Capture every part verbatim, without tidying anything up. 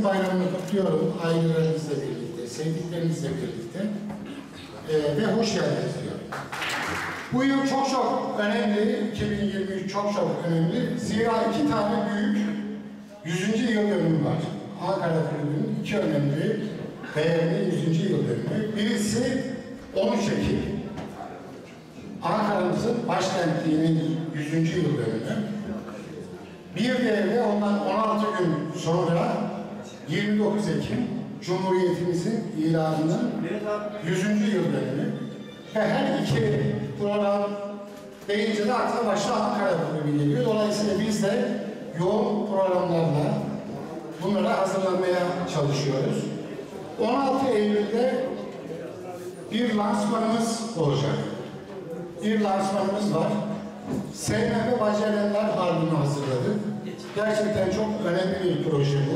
hepinizin bayramını kutluyorum. Ailelerinizle birlikte, sevdiklerinizle birlikte. Ee, ve hoş geldiniz diyorum. Bu yıl çok çok önemli, iki bin yirmi üç çok çok önemli. Zira iki tane büyük yüzüncü yıl dönümü var. Ankara Kulübü'nün iki önemli, değerli yüzüncü yıl dönümü. Birisi on üç Ekim, Ankara'mızın başkentliğinin yüzüncü yıl dönümü. Bir diğeri de ondan on altı gün sonra yirmi dokuz Ekim Cumhuriyetimizin ilanının yüzüncü yıl dönümü. Ve her iki program deyince de akla başta Ankara Kulübü geliyor. Dolayısıyla biz de yoğun programlarla bunlara hazırlanmaya çalışıyoruz. on altı Eylül'de bir lansmanımız olacak. Bir lansmanımız var. Sevme ve Becerenler albümü hazırladık. Gerçekten çok önemli bir proje bu.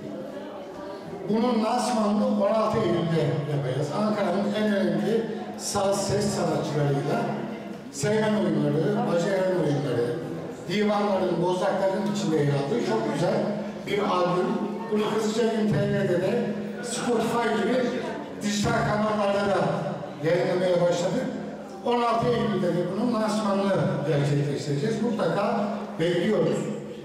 Bunun lansmanını on altı Eylül'de yapacağız. Ankara'nın en önemli saz ses sanatçılarıyla Seymen oyunları, Baceren oyunları, divanların, bozlakların içinde yer aldığı çok güzel bir albüm. Bunu Kızılca Gün T V'de de Spotify gibi dijital kanallarda da yayınlamaya başladık. on altı Eylül'de de bunun lansmanını gerçekleştireceğiz. Mutlaka bekliyoruz.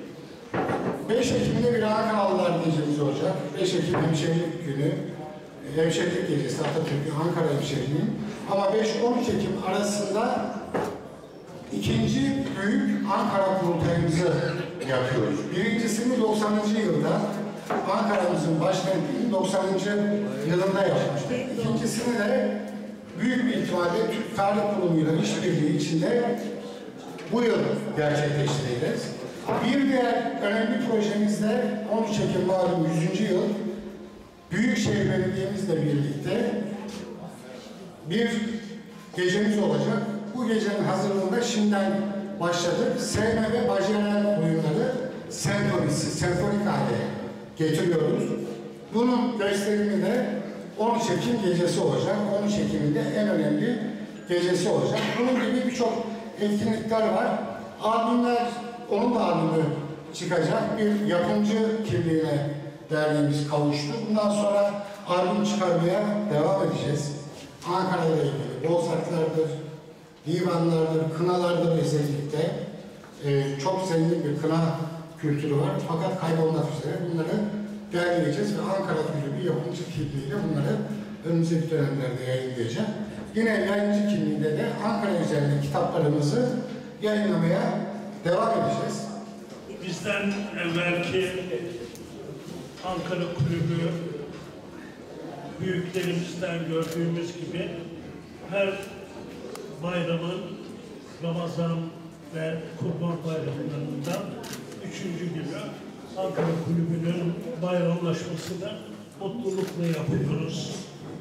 beş Ekim'de bir Ankaralılar gecemiz olacak. beş Ekim Hemşehrilik Günü, Hemşehrilik Gecesi Atatürk'ün Ankara Hemşehriliği. Ama beş on üç Ekim arasında ikinci büyük Ankara kurultayımızı yapıyoruz. Birincisini doksanıncı yılda Ankara'mızın başkentliğinin doksanıncı yılında yapmıştık. İkincisini de büyük bir ihtimalle Türk Tarih Kurumu'yla işbirliği içinde bu yıl gerçekleştireceğiz. Bir diğer önemli projemiz de on üç Ekim malum yüzüncü yıl Büyükşehir Belediye'mizle birlikte bir gecemiz olacak. Bu gecenin hazırlığında şimdiden başladık. Sevme ve Baceren oyunları senfonisi, senfonik hale getiriyoruz. Bunun gösterimi de on üç Ekim gecesi olacak. on üç Ekim'in de en önemli gecesi olacak. Bunun gibi birçok etkinlikler var. Albümler, onun da albümü çıkacak. Bir yapımcı kimliğine derneğimiz kavuştu. Bundan sonra albüm çıkarmaya devam edeceğiz. Ankara'yla ilgili bozlaklardır, divanlardır, kınalardır özellikle. Ee, çok zengin bir kına kültürü var. Fakat kaybolmak üzere bunları derleyeceğiz ve Ankara Kulübü yapımcı kimliğiyle bunları önümüzdeki dönemlerde yayınlayacak. Yine yayıncı kimliğinde de Ankara üzerinde kitaplarımızı yayınlamaya devam edeceğiz. Bizden evvelki Ankara Kulübü büyüklerimizden gördüğümüz gibi her bayramın Ramazan ve Kurban bayramlarından üçüncü günü Ankara Kulübü'nün bayramlaşmasını mutlulukla yapıyoruz.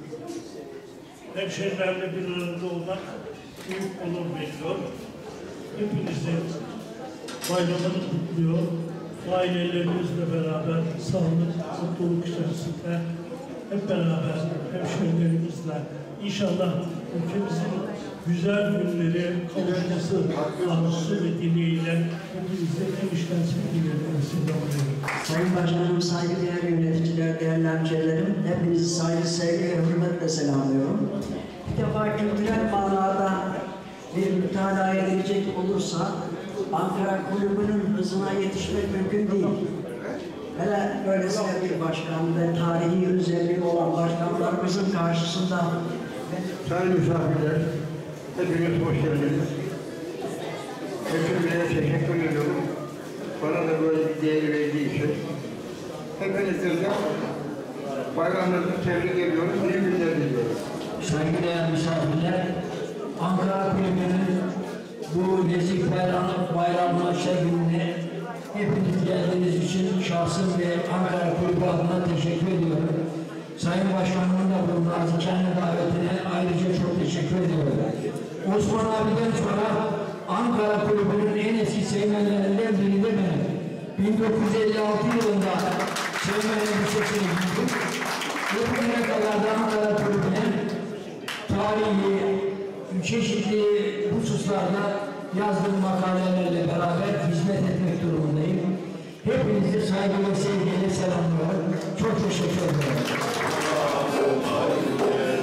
Hemşehrilerle bir arada olmak büyük onur veriyor. Hepinizin bayramını kutluyor. Ailelerinizle beraber sağlık, mutluluk içerisinde hep beraber hemşehrilerimizle inşallah ülkemizin güzel günleri kavuşması arzusu ve dileğiyle hepinize en içten sevgilerimi selamlıyorum. Sayın Başkanım, saygıdeğer yöneticiler, değerli hemşehrilerim, hepinizi saygı, sevgi ve hürmetle selamlıyorum. Bir defa kültürel manada bir mütalaa edilecek olursa Ankara Kulübü'nün hızına yetişmek mümkün değil. Hele böylesine bir başkan ve tarihi özelliği olan başkanlarımızın karşısında sayın misafirler, hepiniz hoş geldiniz. Hepinize teşekkür ediyorum. Bana da böyle bir değer verdiği için. Hepinizden de bayramınızı tebrik ediyoruz, iyi günler diliyoruz. Saygıdeğer misafirler, Ankara Kulübü'nün bu nezih bayramlaşma gününe hepiniz geldiğiniz için şahsım ve Ankara Kulübü adına teşekkür ediyorum. Sayın Başkanımın da bu nazikane davetine ayrıca çok teşekkür ediyorum. Osman abiden sonra Ankara Kulübü'nün en eski sevmenlerinden biri de benim. bin dokuz yüz elli altı yılında sevmenle bir sesini gittim. Bugüne kadar da Ankara Kulübü'ne tarihi, çeşitli hususlarda yazdığım makalelerle beraber hizmet etmek durumundayım. Hepinizi saygıyla, sevgiyle selamlıyorum. Çok teşekkür ederim.